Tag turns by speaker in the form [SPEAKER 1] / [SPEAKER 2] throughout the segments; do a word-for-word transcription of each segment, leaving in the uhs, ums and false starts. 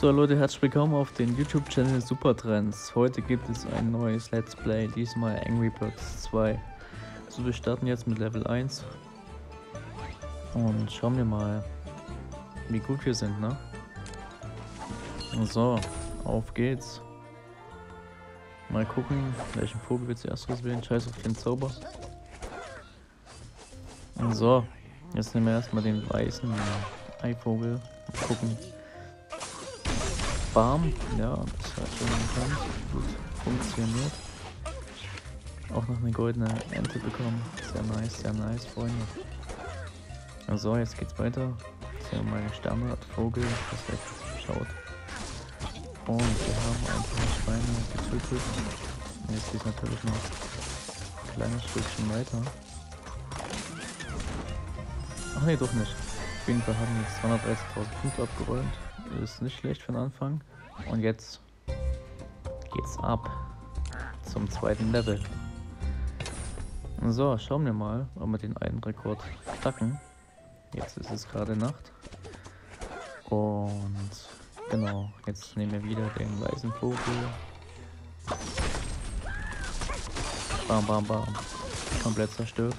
[SPEAKER 1] So Leute, herzlich willkommen auf den YouTube-Channel Supertrends. Heute gibt es ein neues Let's Play, diesmal Angry Birds zwei. Also wir starten jetzt mit Level eins und schauen wir mal, wie gut wir sind, ne? So, auf geht's. Mal gucken, welchen Vogel wir zuerst auswählen. Scheiß auf den Zauber. So, jetzt nehmen wir erstmal den weißen Eivogel. Mal gucken. Bam, ja, das hat schon gekannt. Gut funktioniert. Auch noch eine goldene Ente bekommen. Sehr nice, sehr nice, Freunde. So, jetzt geht's weiter. Das ist ja mein Standardvogel, das jetzt schaut. Und wir haben ein paar Schweine getötet. Und jetzt geht es natürlich noch ein kleines Stückchen weiter. Ach nee, doch nicht. Auf jeden Fall haben wir jetzt zweihundertdreißigtausend Punkte abgeräumt. Ist nicht schlecht für den Anfang. Und jetzt geht's ab zum zweiten Level. So, schauen wir mal, ob wir den einen Rekord knacken. Jetzt ist es gerade Nacht. Und genau, jetzt nehmen wir wieder den weißen Vogel. Bam, bam, bam. Komplett zerstört.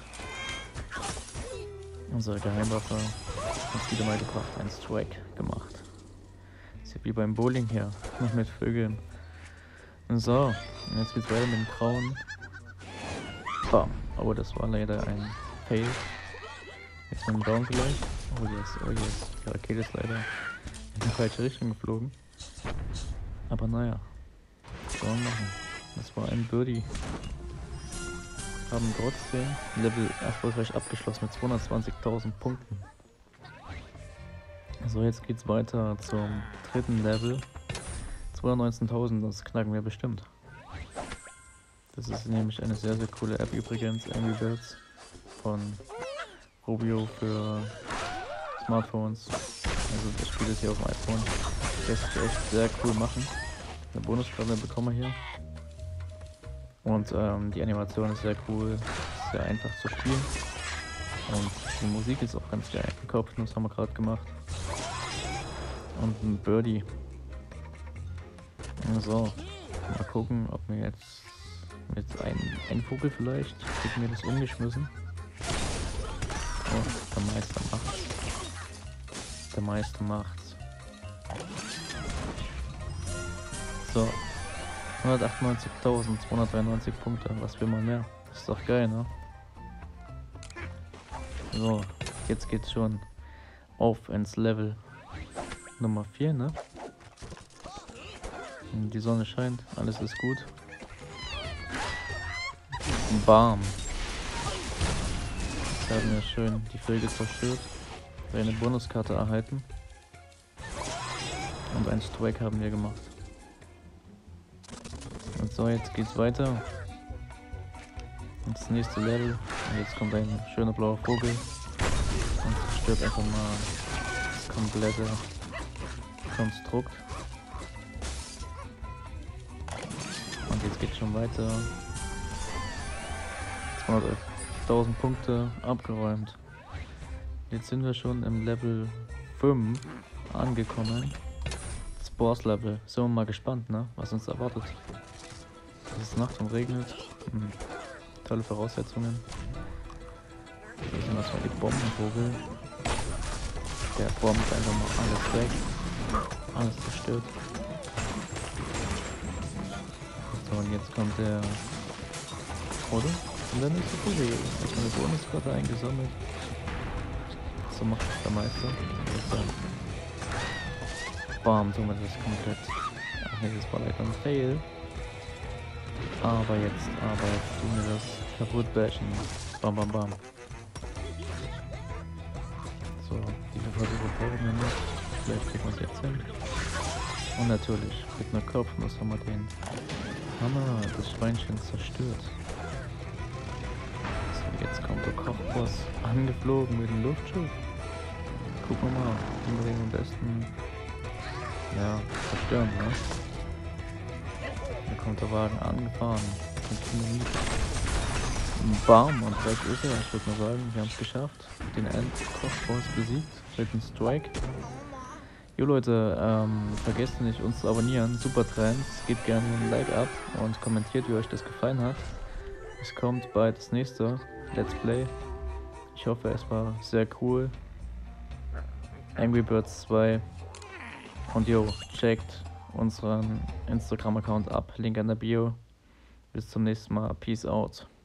[SPEAKER 1] Unsere Geheimwaffe hat uns wieder mal gebracht, ein Strike gemacht. Ist ja wie beim Bowling hier, noch mit Vögeln. So, und jetzt geht's weiter mit dem Grauen. Bam, aber das war leider ein Fail. Jetzt mit dem Blauen vielleicht. Oh yes, oh yes. Die Rakete ist leider in die falsche Richtung geflogen. Aber naja, was soll man machen? Das war ein Birdie. Haben trotzdem Level erfolgreich abgeschlossen mit zweihundertzwanzigtausend Punkten. So, jetzt geht's weiter zum dritten Level. zweihundertneunzehntausend, das knacken wir bestimmt. Das ist nämlich eine sehr, sehr coole App übrigens, Angry Birds von Rubio für Smartphones. Also das Spiel ist hier auf dem iPhone. Das lässt sich echt sehr cool machen. Eine Bonuskarte bekommen wir hier. Und ähm, die Animation ist sehr cool, sehr einfach zu spielen. Und die Musik ist auch ganz geil. Die Kopfnuss haben wir gerade gemacht. Und ein Birdie. So, mal gucken, ob wir jetzt mit einem ein Vogel vielleicht, kriegen wir das umgeschmissen. Oh, der Meister macht's. Der Meister macht's. So. hundertachtundneunzigtausendzweihundertdreiundneunzig Punkte, was will man mehr? Das ist doch geil, ne? So, jetzt geht's schon auf ins Level Nummer vier, ne? Und die Sonne scheint, alles ist gut. Bam! Jetzt haben wir schön die Vögel zerstört, eine Bonuskarte erhalten. Und ein Strike haben wir gemacht. Und so, jetzt geht's weiter. Ins nächste Level. Und jetzt kommt ein schöner blauer Vogel. Und zerstört einfach mal das komplette Konstrukt. Und jetzt geht's schon weiter. zweihundertelftausend Punkte abgeräumt. Jetzt sind wir schon im Level fünf angekommen. Das Boss-Level. Sind wir mal gespannt, ne? Was uns erwartet. Es ist Nacht und regnet. Hm. Tolle Voraussetzungen. Hier sind das mal die Bombenvogel. Der bombt einfach mal alles weg. Alles zerstört. So, und jetzt kommt der... Oder? Und dann ist der Vogel. Ich habe eine Bonuskarte eingesammelt. So macht es der Meister. Bam, tun wir das komplett. Ach nee, das war leider ein Fail. Aber jetzt, aber jetzt tun wir das kaputt bashen. Bam, bam, bam. So, diese Versuche brauchen wir nicht. Vielleicht kriegen wir es jetzt hin. Und natürlich, mit einer Kopfnuss haben wir den Hammer, das Schweinchen zerstört. So, jetzt kommt der Kochboss angeflogen mit dem Luftschiff. Gucken wir mal, wie wir den am besten, ja, zerstören, ne? Da kommt der Wagen angefahren. Bam, und weg ist er. Ich würde mal sagen, wir haben es geschafft. Den Endkochboss besiegt mit dem Strike. Jo Leute, ähm, vergesst nicht uns zu abonnieren, super Trends, gebt gerne ein Like ab und kommentiert, wie euch das gefallen hat. Es kommt bald das nächste Let's Play. Ich hoffe, es war sehr cool. Angry Birds zwei. Und jo, checkt unseren Instagram-Account ab, Link in der Bio. Bis zum nächsten Mal, peace out.